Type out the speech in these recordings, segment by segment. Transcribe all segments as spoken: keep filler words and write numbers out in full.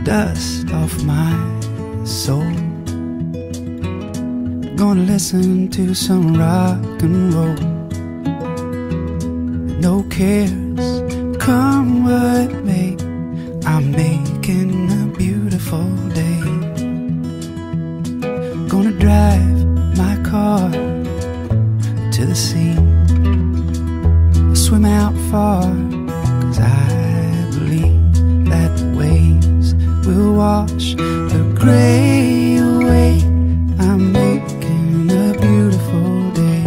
dust off my soul. Gonna listen to some rock and roll. No cares, come what may, I'm making a beautiful day. Gonna drive my car to the sea, swim out far, 'cause I believe that the waves will wash the gray away. I'm making a beautiful day.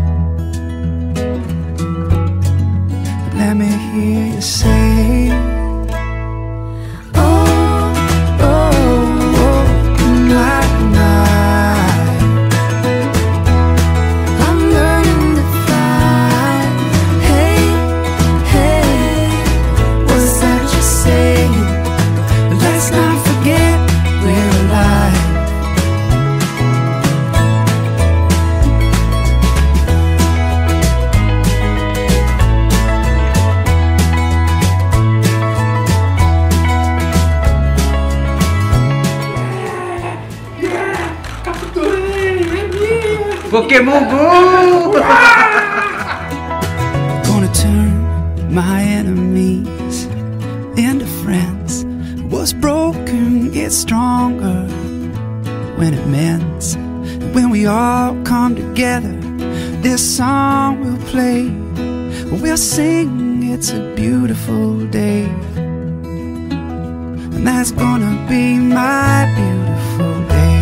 Let me hear you say, oh, oh, oh, night, night. I'm learning to fly. Hey, hey, what's that you're saying? Let's not forget we're alive. Pokémon Go! Gonna turn my enemies into friends. What's broken gets stronger when it mends. When we all come together, this song will play. We'll sing, it's a beautiful day. And that's gonna be my beautiful day.